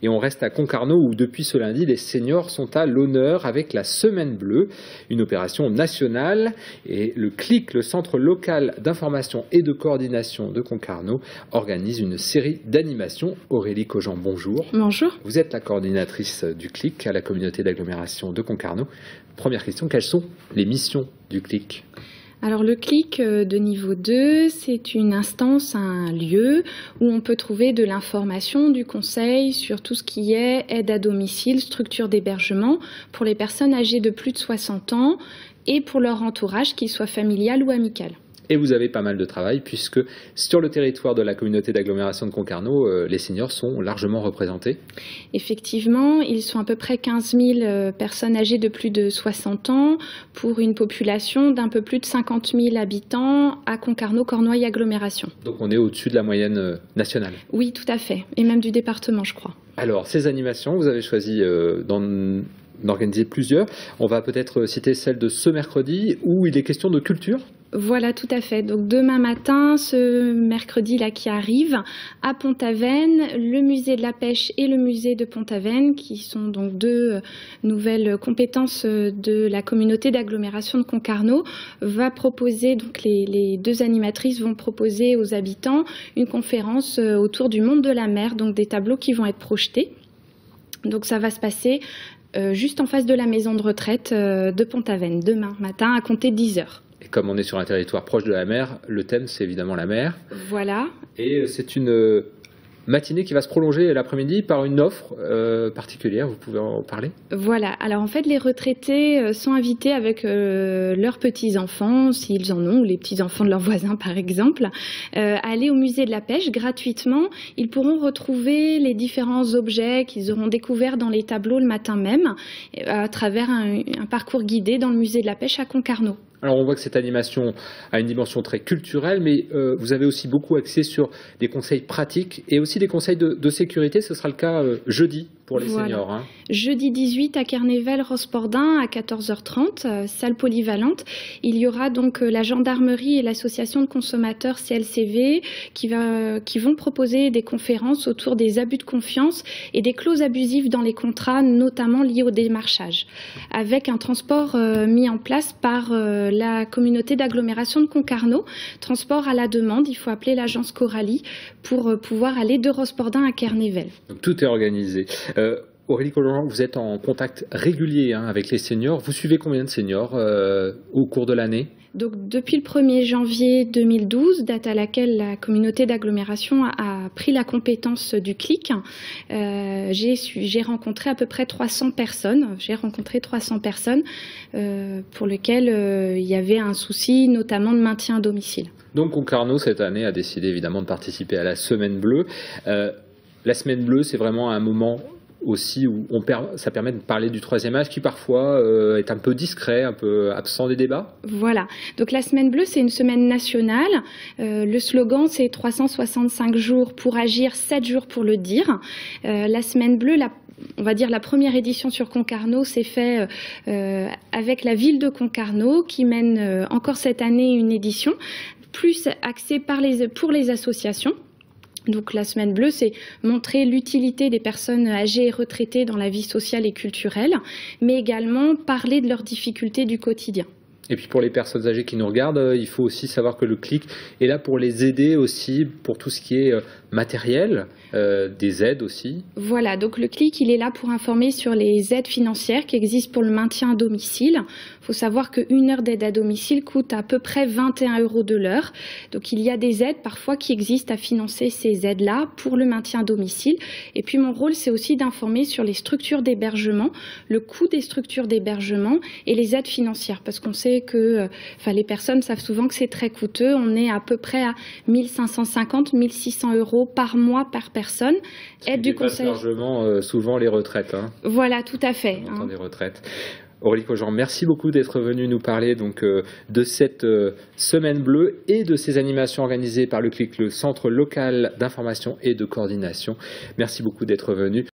Et on reste à Concarneau où depuis ce lundi, les seniors sont à l'honneur avec la Semaine Bleue, une opération nationale. Et le CLIC, le Centre local d'information et de coordination de Concarneau, organise une série d'animations. Aurélie Cogent, bonjour. Bonjour. Vous êtes la coordinatrice du CLIC à la communauté d'agglomération de Concarneau. Première question, quelles sont les missions du CLIC ? Alors le CLIC de niveau 2, c'est une instance, un lieu où on peut trouver de l'information, du conseil sur tout ce qui est aide à domicile, structure d'hébergement pour les personnes âgées de plus de 60 ans et pour leur entourage, qu'il soit familial ou amical. Et vous avez pas mal de travail puisque sur le territoire de la communauté d'agglomération de Concarneau, les seniors sont largement représentés. Effectivement, ils sont à peu près 15 000 personnes âgées de plus de 60 ans pour une population d'un peu plus de 50 000 habitants à Concarneau, Cornouailles agglomération. Donc on est au-dessus de la moyenne nationale. Oui, tout à fait, et même du département, je crois. Alors ces animations, vous avez choisi d'organiser plusieurs. On va peut-être citer celle de ce mercredi où il est question de culture. Voilà, tout à fait. Donc demain matin, ce mercredi-là qui arrive, à Pont-Aven, le musée de la pêche et le musée de Pont-Aven, qui sont donc deux nouvelles compétences de la communauté d'agglomération de Concarneau, va proposer, donc les deux animatrices vont proposer aux habitants une conférence autour du monde de la mer, donc des tableaux qui vont être projetés. Donc ça va se passer juste en face de la maison de retraite de Pont-Aven, demain matin à compter de 10 h. Et comme on est sur un territoire proche de la mer, le thème c'est évidemment la mer. Voilà. Et c'est une matinée qui va se prolonger l'après-midi par une offre particulière, vous pouvez en parler ? Voilà, alors en fait les retraités sont invités avec leurs petits-enfants, s'ils en ont, ou les petits-enfants de leurs voisins par exemple, à aller au musée de la pêche gratuitement. Ils pourront retrouver les différents objets qu'ils auront découverts dans les tableaux le matin même, à travers un parcours guidé dans le musée de la pêche à Concarneau. Alors on voit que cette animation a une dimension très culturelle, mais vous avez aussi beaucoup axé sur des conseils pratiques et aussi des conseils de sécurité. Ce sera le cas jeudi pour les seniors. Hein. Jeudi 18 à Carnéval-Rospordin à 14 h 30, salle polyvalente. Il y aura donc la gendarmerie et l'association de consommateurs CLCV qui vont proposer des conférences autour des abus de confiance et des clauses abusives dans les contrats, notamment liées au démarchage, avec un transport mis en place par la communauté d'agglomération de Concarneau, transport à la demande. Il faut appeler l'agence Coralie pour pouvoir aller de Rospordin à Carnéval. Donc tout est organisé. Aurélie Cogent, vous êtes en contact régulier avec les seniors. Vous suivez combien de seniors au cours de l'année ? Donc, depuis le 1er janvier 2012, date à laquelle la communauté d'agglomération a pris la compétence du CLIC, j'ai rencontré à peu près 300 personnes. J'ai rencontré 300 personnes pour lesquelles il y avait un souci, notamment de maintien à domicile. Donc, Concarneau, cette année, a décidé évidemment de participer à la Semaine Bleue. La Semaine Bleue, c'est vraiment un moment aussi où ça permet de parler du troisième âge qui parfois est un peu discret, un peu absent des débats. Voilà, donc la Semaine Bleue c'est une semaine nationale, le slogan c'est 365 jours pour agir, 7 jours pour le dire. La Semaine Bleue, on va dire la première édition sur Concarneau s'est faite avec la ville de Concarneau qui mène encore cette année une édition plus axée pour les associations. Donc la Semaine Bleue, c'est montrer l'utilité des personnes âgées et retraitées dans la vie sociale et culturelle, mais également parler de leurs difficultés du quotidien. Et puis pour les personnes âgées qui nous regardent, il faut aussi savoir que le CLIC est là pour les aider aussi pour tout ce qui est matériel, des aides aussi. Voilà, donc le CLIC, il est là pour informer sur les aides financières qui existent pour le maintien à domicile. Il faut savoir qu'une heure d'aide à domicile coûte à peu près 21 € de l'heure. Donc il y a des aides parfois qui existent à financer ces aides-là pour le maintien à domicile. Et puis mon rôle, c'est aussi d'informer sur les structures d'hébergement, le coût des structures d'hébergement et les aides financières. Parce qu'on sait que les personnes savent souvent que c'est très coûteux. On est à peu près à 1 550, 1 600 € par mois par personne. Aide du conseil. Largement souvent les retraites. Hein. Voilà, tout à fait. Des retraites. Aurélie Cogent, merci beaucoup d'être venue nous parler donc, de cette Semaine Bleue et de ces animations organisées par le CLIC, le Centre local d'information et de coordination. Merci beaucoup d'être venue.